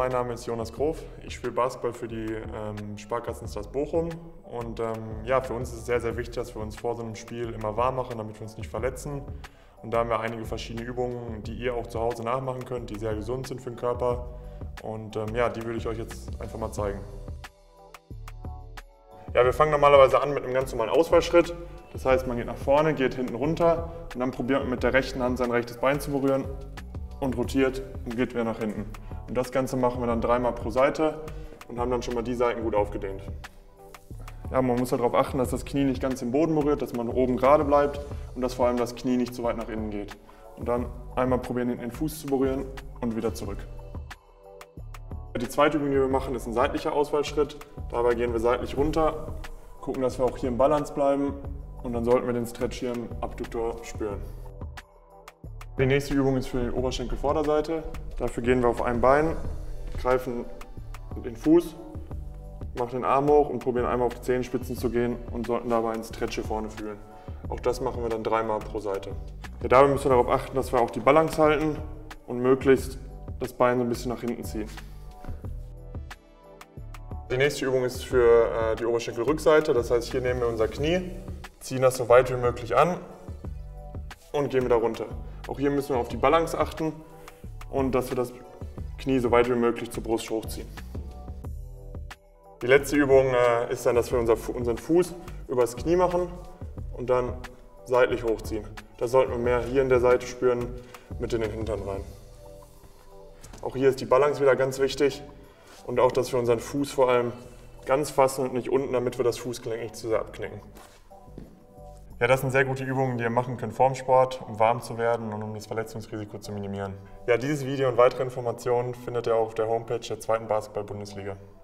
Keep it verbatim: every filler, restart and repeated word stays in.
mein Name ist Jonas Grof. Ich spiele Basketball für die ähm, Sparkassenstars Bochum. Und ähm, ja, für uns ist es sehr, sehr wichtig, dass wir uns vor so einem Spiel immer warm machen, damit wir uns nicht verletzen. Und da haben wir einige verschiedene Übungen, die ihr auch zu Hause nachmachen könnt, die sehr gesund sind für den Körper. Und ähm, ja, die würde ich euch jetzt einfach mal zeigen. Ja, wir fangen normalerweise an mit einem ganz normalen Ausfallschritt. Das heißt, man geht nach vorne, geht hinten runter und dann probiert man mit der rechten Hand sein rechtes Bein zu berühren und rotiert und geht wieder nach hinten. Und das Ganze machen wir dann dreimal pro Seite und haben dann schon mal die Seiten gut aufgedehnt. Ja, man muss darauf achten, dass das Knie nicht ganz den Boden berührt, dass man oben gerade bleibt und dass vor allem das Knie nicht zu weit nach innen geht. Und dann einmal probieren, den Fuß zu berühren und wieder zurück. Die zweite Übung, die wir machen, ist ein seitlicher Ausfallschritt. Dabei gehen wir seitlich runter, gucken, dass wir auch hier im Balance bleiben und dann sollten wir den Stretch hier im Abduktor spüren. Die nächste Übung ist für die Oberschenkelvorderseite. Dafür gehen wir auf ein Bein, greifen den Fuß, machen den Arm hoch und probieren einmal auf die Zehenspitzen zu gehen und sollten dabei einen Stretch hier vorne fühlen. Auch das machen wir dann dreimal pro Seite. Ja, dabei müssen wir darauf achten, dass wir auch die Balance halten und möglichst das Bein so ein bisschen nach hinten ziehen. Die nächste Übung ist für äh, die Oberschenkelrückseite, das heißt, hier nehmen wir unser Knie, ziehen das so weit wie möglich an und gehen wieder runter. Auch hier müssen wir auf die Balance achten und dass wir das Knie so weit wie möglich zur Brust hochziehen. Die letzte Übung äh, ist dann, dass wir unser, unseren Fuß übers Knie machen und dann seitlich hochziehen. Das sollten wir mehr hier in der Seite spüren, mit in den Hintern rein. Auch hier ist die Balance wieder ganz wichtig. Und auch, dass wir unseren Fuß vor allem ganz fassen und nicht unten, damit wir das Fußgelenk nicht zu sehr abknicken. Ja, das sind sehr gute Übungen, die ihr machen könnt vorm Sport, um warm zu werden und um das Verletzungsrisiko zu minimieren. Ja, dieses Video und weitere Informationen findet ihr auch auf der Homepage der zweiten Basketball-Bundesliga.